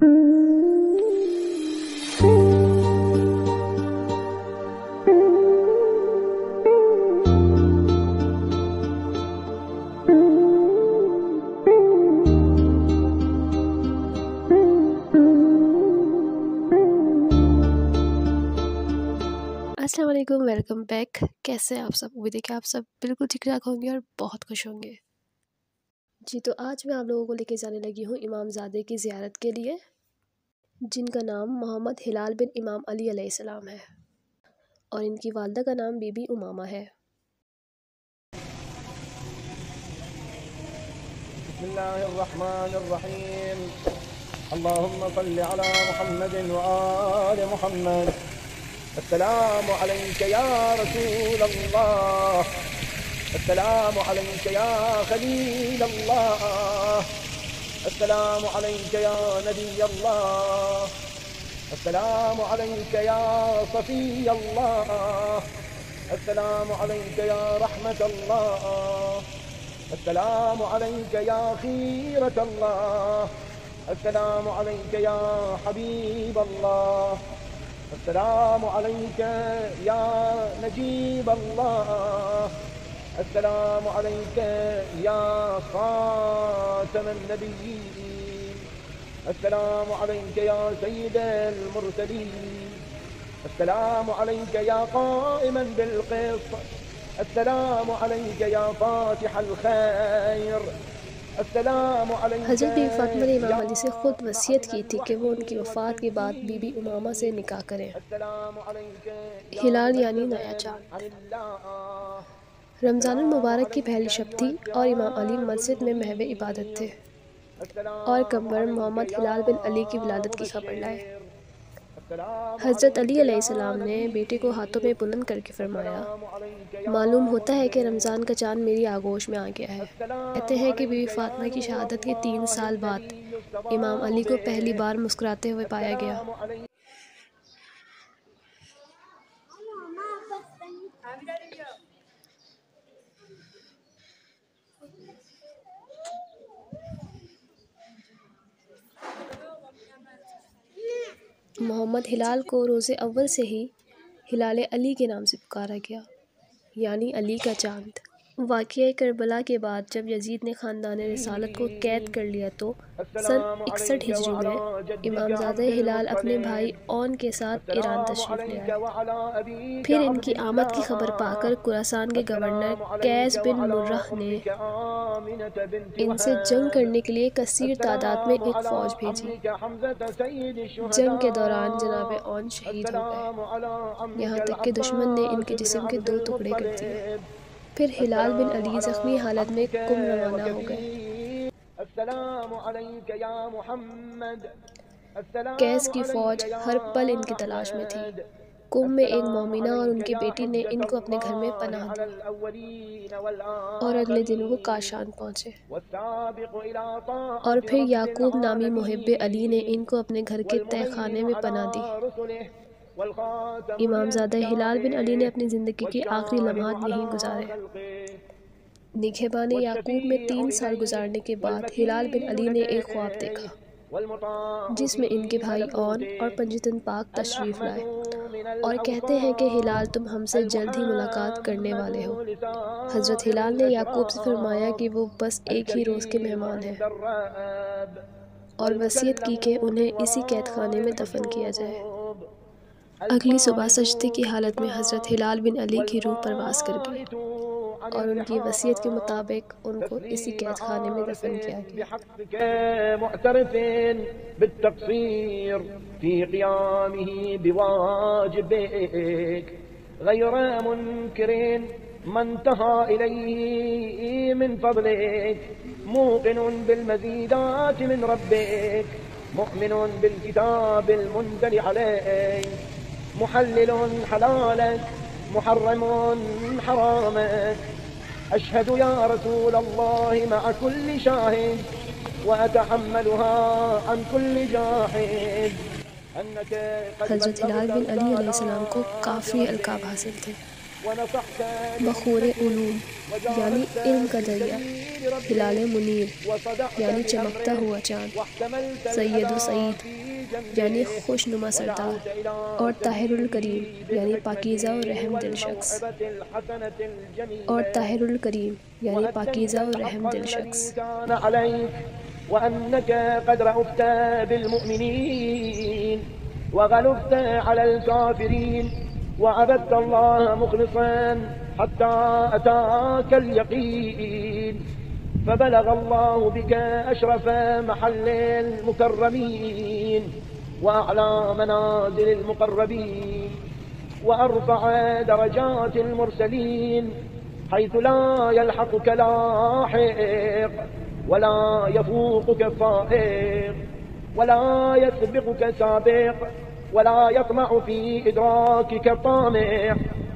अस्सलाम वालेकुम, welcome back. कैसे हैं आप सब? उम्मीद है कि आप सब बिल्कुल ठीक ठाक होंगे और बहुत खुश होंगे। जी तो आज मैं आप लोगों को लेके जाने लगी हूँ इमामज़ादे की ज़ियारत के लिए, जिनका नाम मोहम्मद हिलाल बिन इमाम अली अलैहिस्सलाम है और इनकी वालदा का नाम बीबी उमामा है। बिस्मिल्लाहिर्रहमानिर्रहीम। अल्लाहुम्मा सल्लि अला मुहम्मदिन व आलि मुहम्मद। अस्सलामु अलैका या रसूल अल्लाह, अस्सलामु अलैका या खलील अल्लाह, अस्सलामु अलैका या नबी अल्लाह, अस्सलामु अलैका या सफी अल्लाह, अस्सलामु अलैका या रहमत अल्लाह, अस्सलामु अलैका या खीरत अल्लाह, अस्सलामु अलैका या हबीब अल्लाह, अस्सलामु अलैका या नजीब अल्लाह, अस्सलामु अलैका या खातमन नबिय्यीन, अस्सलामु अलैका या सय्यिदल मुरसलीन, अस्सलामु अलैका या काइमन बिल क़िस्त, अस्सलामु अलैका या फातिहल खैर, हज़रत बीबी फ़ातिमा ने इमाम अली से ख़ुद वसीयत की थी कि वो उनकी वफ़ात के बाद बीबी उमामा से निकाह करें। हिलाल यानी नया चाँद। रमज़ानुल मुबारक की पहली शब थी और इमाम अली मस्जिद में महव इबादत थे और कमर मोहम्मद हिलाल बिन अली की विलादत की खबर लाए। हज़रत अली अलैहिस्सलाम ने बेटे को हाथों में बुलंद करके फरमाया, मालूम होता है कि रमज़ान का चाँद मेरी आगोश में आ गया है। कहते हैं कि बीबी फ़ातिमा की शहादत के 3 साल बाद इमाम अली को पहली बार मुस्कुराते हुए पाया गया। मोहम्मद हिलाल को रोज़े अव्वल से ही हिलाल अली के नाम से पुकारा गया, यानी अली का चाँद। वाक़या करबला के बाद जब यजीद ने ख़ानदान रिसालत को कैद कर लिया तो सन 61 हिजरी में इमामज़ादा हिलाल अपने भाई औन के साथ ईरान तशरीफ़ ले आए। फिर इनकी आमद की खबर पाकर खुरासान के गवर्नर कैस बिन मुर्रह ने इनसे जंग करने के लिए कसीर तादाद में एक फ़ौज भेजी। जंग के दौरान जनाब औन शहीद हो गए, यहाँ तक कि दुश्मन ने इनके जिस्म के 2 टुकड़े कर दिए। फिर हिलाल बिन अली ज़ख्मी हालत में कुम रवाना हो गए। कैस की फ़ौज हर पल इनकी तलाश में थी। कुम में एक मोमिना और उनकी बेटी ने इनको अपने घर में पनाह दी और अगले दिन वो काशान पहुँचे। और फिर याकूब नामी मुहिब्बे अली ने इनको अपने घर के तहखाने में पनाह दी। इमामज़ादा हिलाल बिन अली ने अपनी ज़िंदगी के आखिरी लम्हात यहीं गुजारे। निगहबान याकूब में 3 साल गुजारने के बाद हिलाल बिन अली ने एक ख्वाब देखा जिसमें इनके भाई औन और पंजतन पाक तशरीफ़ लाए और कहते हैं कि हिलाल तुम हमसे जल्द ही मुलाकात करने वाले हो। हज़रत हिलाल ने याकूब से फरमाया कि वो बस एक ही रोज़ के मेहमान हैं और वसीयत की कि उन्हें इसी कैद खाने में दफन किया जाए। अगली सुबह सजदे की हालत में हज़रत हिलाल बिन अली की रूह परवास कर गई और उनकी वसीयत के मुताबिक उनको इसी कैद खाने में दफन किया गया। محلل حلالك محرم حرامك أشهد يا رسول الله مع كل شاهد وأتحملها عن كل جاحد हज़रत हिलाल बिन अली अलैहिस्सलाम को काफ़ी अलकाब हासिल थे। ونصحت बखूर उलूम यानी इल्म का दरिया, हिलाल मुनीर यानी चमकता हुआ चाँद, सैयद सईद यानी खुशनुमा सरदार, और ताहिरुल करीम यानी पाकीज़ा और रहम दिल शख्स, और ताहिरुल करीम यानी पाकीज़ा और रहम दिल शख्स। وأنك قد رأفت بالمؤمنين وغلبت على الكافرين وعبدت الله مخلصا حتى أتاك اليقين، فبلغ الله بك أشرف محل المكرمين وأعلى منازل المقربين وأرفع درجات المرسلين، حيث لا يلحقك لاحق ولا يفوقك فائق ولا يسبقك سابق ولا يطمع في إدراكك طامع.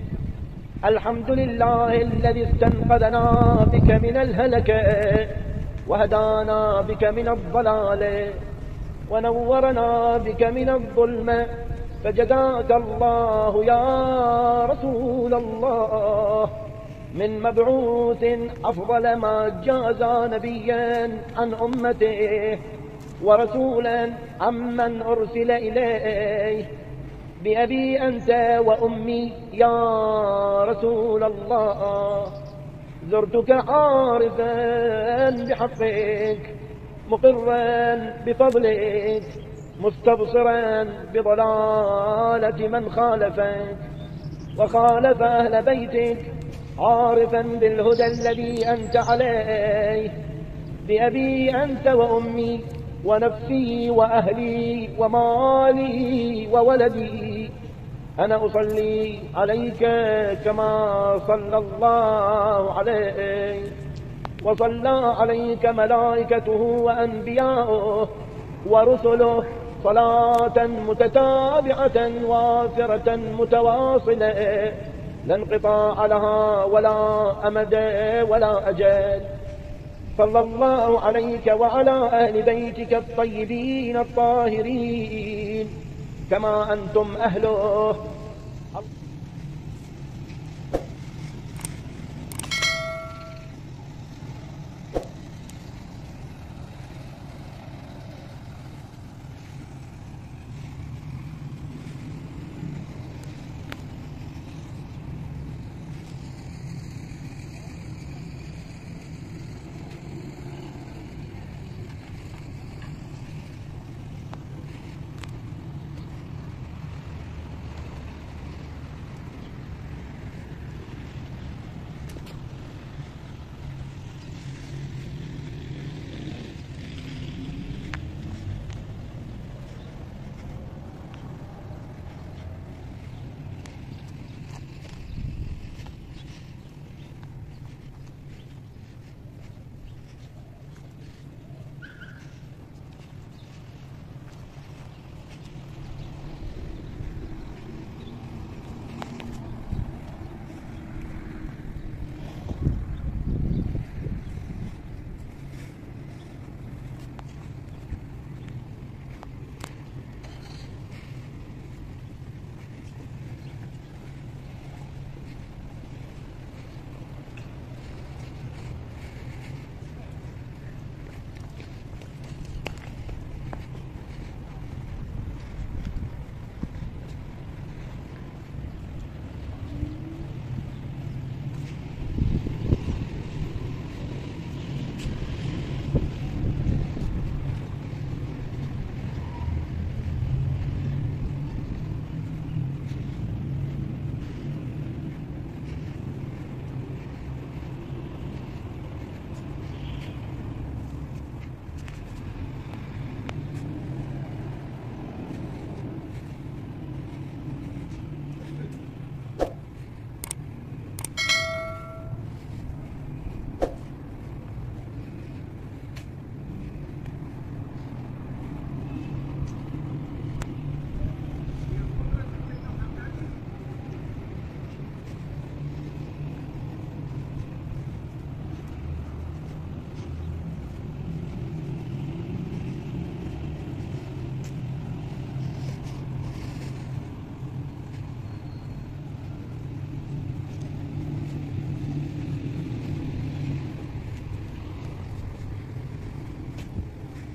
الحمد لله الذي استنقذنا بك من الهلكة وهدانا بك من الضلال ونورنا بك من الظلم، فجزاك الله يا رسول الله من مبعوث أفضل ما جازى نبيا عن أمته ورسولا عمن أرسل إليه. بأبي أنت وأمي يا رسول الله، زرتك عارفا بحقك مقرا بفضلك مستبصرا بضلالة من خالفك وخالف أهل بيتك، عارفا بالهدى الذي أنت عليه. بأبي أنت وأمي ونفسي وأهلي ومالي وولدي، أنا أصلي عليك كما صلى الله عليه وصلى عليك ملائكته وأنبياؤه ورسله صلاة متتابعة وافرة متواصلة لا انقطاع لها ولا أمد ولا أجل. صلى الله عليك وعلى أهل بيتك الطيبين الطاهرين كما أنتم أهله.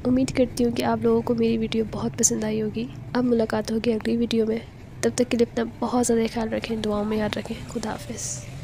امید کرتی ہوں کہ آپ لوگوں کو میری ویڈیو بہت پسند آئی ہوگی۔ اب ملاقات ہوگی اگلی ویڈیو میں، تب تک کے لیے اپنا بہت زیادہ خیال رکھیں، دعاؤں میں یاد رکھیں۔ خدا حافظ۔